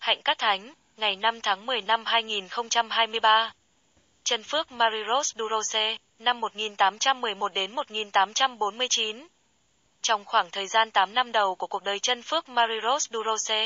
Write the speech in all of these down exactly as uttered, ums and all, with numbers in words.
Hạnh Các Thánh, ngày năm tháng mười năm hai nghìn không trăm hai mươi ba. Chân phước Marie Rose Durocher, năm một nghìn tám trăm mười một đến một nghìn tám trăm bốn mươi chín. Trong khoảng thời gian tám năm đầu của cuộc đời chân phước Marie Rose Durocher,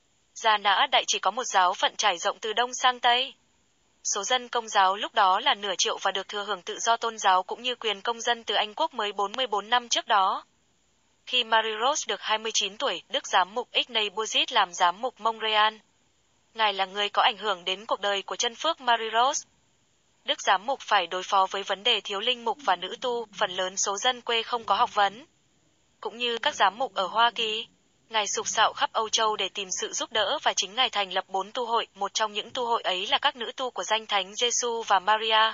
Gia Nã Đại chỉ có một giáo phận trải rộng từ Đông sang Tây. Số dân Công giáo lúc đó là nửa triệu và được thừa hưởng tự do tôn giáo cũng như quyền công dân từ Anh quốc mới bốn mươi bốn năm trước đó. Khi Marie Rose được hai mươi chín tuổi, Đức Giám mục Ignaz Buzit làm Giám mục Montreal. Ngài là người có ảnh hưởng đến cuộc đời của chân phước Marie Rose. Đức Giám mục phải đối phó với vấn đề thiếu linh mục và nữ tu, phần lớn số dân quê không có học vấn. Cũng như các giám mục ở Hoa Kỳ, Ngài sục sạo khắp Âu Châu để tìm sự giúp đỡ và chính Ngài thành lập bốn tu hội, một trong những tu hội ấy là các nữ tu của danh Thánh Giêsu và Maria.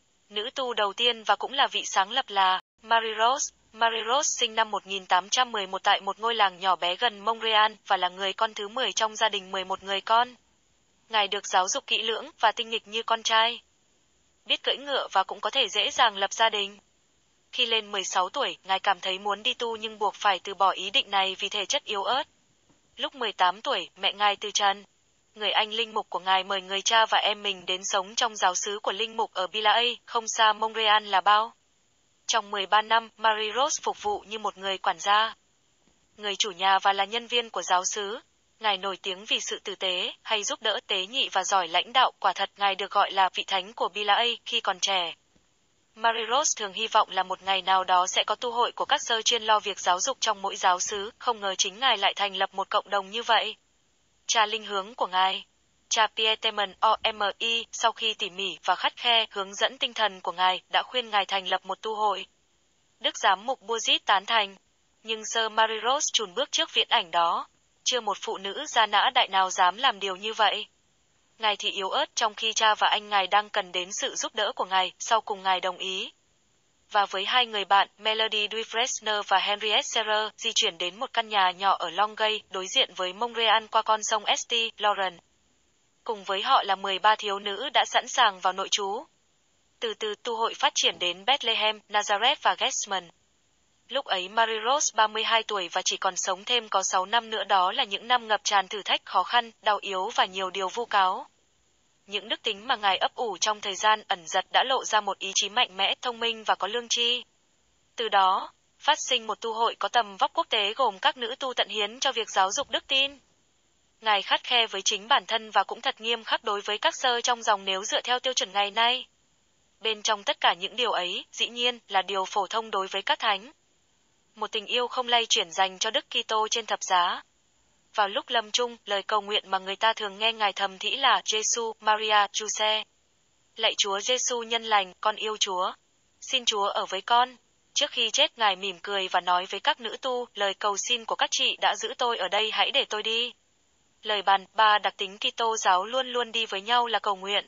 Nữ tu đầu tiên và cũng là vị sáng lập là Marie Rose. Marie Rose sinh năm một nghìn tám trăm mười một tại một ngôi làng nhỏ bé gần Montreal và là người con thứ mười trong gia đình mười một người con. Ngài được giáo dục kỹ lưỡng và tinh nghịch như con trai. Biết cưỡi ngựa và cũng có thể dễ dàng lập gia đình. Khi lên mười sáu tuổi, Ngài cảm thấy muốn đi tu nhưng buộc phải từ bỏ ý định này vì thể chất yếu ớt. Lúc mười tám tuổi, mẹ Ngài từ trần. Người anh linh mục của Ngài mời người cha và em mình đến sống trong giáo xứ của linh mục ở Billaay, không xa Montreal là bao. Trong mười ba năm, Marie Rose phục vụ như một người quản gia, người chủ nhà và là nhân viên của giáo xứ. Ngài nổi tiếng vì sự tử tế, hay giúp đỡ tế nhị và giỏi lãnh đạo, quả thật Ngài được gọi là vị thánh của Billaay khi còn trẻ. Marie Rose thường hy vọng là một ngày nào đó sẽ có tu hội của các sơ chuyên lo việc giáo dục trong mỗi giáo xứ, không ngờ chính Ngài lại thành lập một cộng đồng như vậy. Cha linh hướng của Ngài, cha Pieterman O M I, sau khi tỉ mỉ và khắt khe hướng dẫn tinh thần của Ngài, đã khuyên Ngài thành lập một tu hội. Đức Giám mục Buzit tán thành, nhưng Sơ Marie Rose chùn bước trước viễn ảnh đó. Chưa một phụ nữ Gia Nã Đại nào dám làm điều như vậy. Ngài thì yếu ớt trong khi cha và anh Ngài đang cần đến sự giúp đỡ của Ngài, sau cùng Ngài đồng ý. Và với hai người bạn, Melody Dufresne và Henriette Serre, di chuyển đến một căn nhà nhỏ ở Longueuil, đối diện với Montreal qua con sông St. Laurent. Cùng với họ là mười ba thiếu nữ đã sẵn sàng vào nội trú. Từ từ tu hội phát triển đến Bethlehem, Nazareth và Gethsemane. Lúc ấy Marie Rose ba mươi hai tuổi và chỉ còn sống thêm có sáu năm nữa, đó là những năm ngập tràn thử thách khó khăn, đau yếu và nhiều điều vu cáo. Những đức tính mà Ngài ấp ủ trong thời gian ẩn giật đã lộ ra một ý chí mạnh mẽ, thông minh và có lương tri. Từ đó, phát sinh một tu hội có tầm vóc quốc tế gồm các nữ tu tận hiến cho việc giáo dục đức tin. Ngài khắt khe với chính bản thân và cũng thật nghiêm khắc đối với các sơ trong dòng nếu dựa theo tiêu chuẩn ngày nay. Bên trong tất cả những điều ấy, dĩ nhiên, là điều phổ thông đối với các thánh. Một tình yêu không lay chuyển dành cho Đức Kitô trên thập giá. Vào lúc lâm chung, lời cầu nguyện mà người ta thường nghe Ngài thầm thỉ là Giêsu, Maria, Giuse. Lạy Chúa Giêsu nhân lành, con yêu Chúa. Xin Chúa ở với con. Trước khi chết, Ngài mỉm cười và nói với các nữ tu, lời cầu xin của các chị đã giữ tôi ở đây, hãy để tôi đi. Lời bàn, ba đặc tính Kitô giáo luôn luôn đi với nhau là cầu nguyện,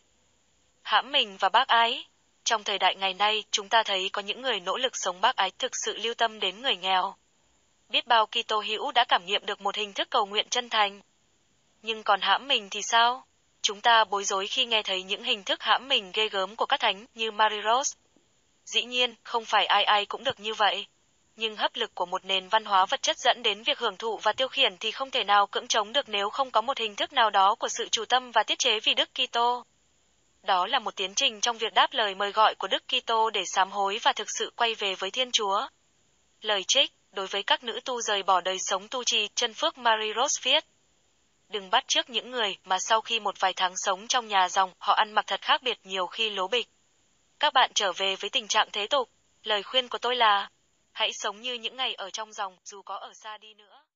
hãm mình và bác ái. Trong thời đại ngày nay, chúng ta thấy có những người nỗ lực sống bác ái, thực sự lưu tâm đến người nghèo. Biết bao Kitô hữu đã cảm nghiệm được một hình thức cầu nguyện chân thành. Nhưng còn hãm mình thì sao? Chúng ta bối rối khi nghe thấy những hình thức hãm mình ghê gớm của các thánh như Marie Rose. Dĩ nhiên, không phải ai ai cũng được như vậy. Nhưng hấp lực của một nền văn hóa vật chất dẫn đến việc hưởng thụ và tiêu khiển thì không thể nào cưỡng chống được nếu không có một hình thức nào đó của sự chủ tâm và tiết chế vì Đức Kitô. Đó là một tiến trình trong việc đáp lời mời gọi của Đức Kitô để sám hối và thực sự quay về với Thiên Chúa. Lời trích, đối với các nữ tu rời bỏ đời sống tu trì, chân phước Marie Rose viết. Đừng bắt chước những người mà sau khi một vài tháng sống trong nhà dòng, họ ăn mặc thật khác biệt, nhiều khi lố bịch. Các bạn trở về với tình trạng thế tục. Lời khuyên của tôi là, hãy sống như những ngày ở trong dòng, dù có ở xa đi nữa.